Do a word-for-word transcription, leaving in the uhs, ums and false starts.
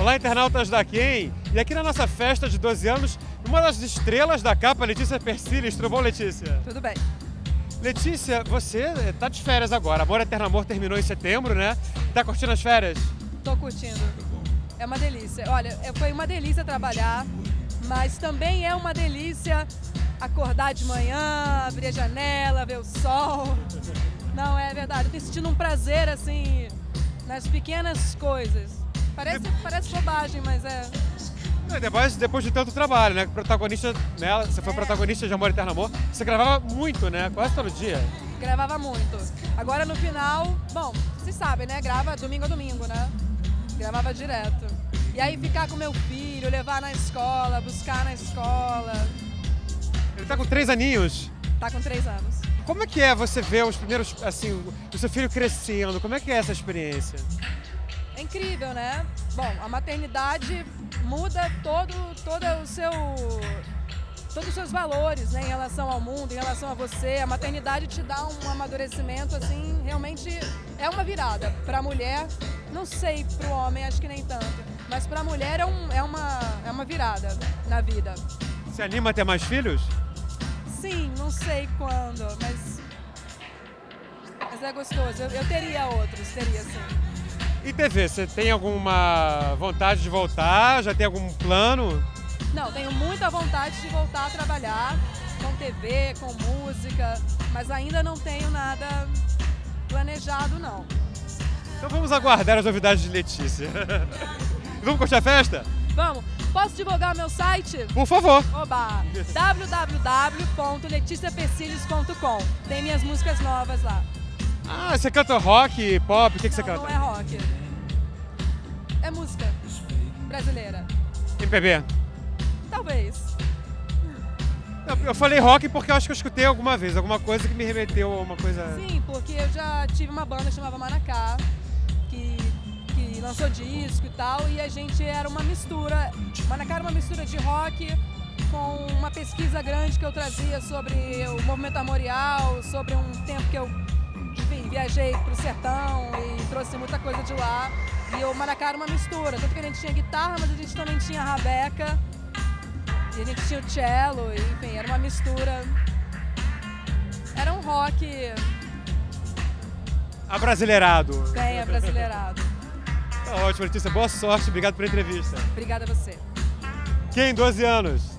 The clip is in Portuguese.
Olá, internautas da Quem? E aqui na nossa festa de doze anos, uma das estrelas da capa, Letícia Persiles. Tudo bom, Letícia? Tudo bem. Letícia, você tá de férias agora. Amor Eterno Amor terminou em setembro, né? Tá curtindo as férias? Tô curtindo. É uma delícia. Olha, foi uma delícia trabalhar, mas também é uma delícia acordar de manhã, abrir a janela, ver o sol. Não, é verdade. Eu tô sentindo um prazer, assim, nas pequenas coisas. Parece, parece bobagem, mas é... É, depois, depois de tanto trabalho, né? Protagonista, né? Você foi é. protagonista de Amor Eterno Amor. Você gravava muito, né? Quase todo dia. Gravava muito. Agora no final, bom, vocês sabem, né? Grava domingo a domingo, né? Gravava direto. E aí ficar com meu filho, levar na escola, buscar na escola. Ele tá com três aninhos. Tá com três anos. Como é que é você ver os primeiros, assim, o seu filho crescendo? Como é que é essa experiência? É incrível, né? Bom, a maternidade muda todo, todo o seu, todos os seus valores, né, em relação ao mundo, em relação a você. A maternidade te dá um amadurecimento, assim, realmente é uma virada. Para a mulher, não sei, para o homem acho que nem tanto, mas para a mulher é, um, é, uma, é uma virada na vida. Você anima a ter mais filhos? Sim, não sei quando, mas, mas é gostoso. Eu, eu teria outros, teria sim. E T V, você tem alguma vontade de voltar? Já tem algum plano? Não, tenho muita vontade de voltar a trabalhar com T V, com música, mas ainda não tenho nada planejado, não. Então vamos aguardar as novidades de Letícia. Vamos curtir a festa? Vamos! Posso divulgar meu site? Por favor! Oba! w w w ponto leticia persiles ponto com. Tem minhas músicas novas lá. Ah, você canta rock, pop, o que, que você Não, canta? não é rock. É música brasileira. M P B? Talvez. Eu, eu falei rock porque eu acho que eu escutei alguma vez, alguma coisa que me remeteu a uma coisa... Sim, porque eu já tive uma banda que chamava Manacá, que, que lançou disco e tal, e a gente era uma mistura. Manacá era uma mistura de rock com uma pesquisa grande que eu trazia sobre o movimento armorial, sobre um tempo que eu, enfim, viajei pro sertão e trouxe muita coisa de lá. E o Manacá era uma mistura, tanto que a gente tinha guitarra, mas a gente também tinha rabeca, e a gente tinha o cello, e, enfim, era uma mistura. Era um rock Abrasileirado. bem abrasileirado. Tá ótimo, Letícia. Boa sorte. Obrigado pela entrevista. Obrigada a você. Quem? doze anos.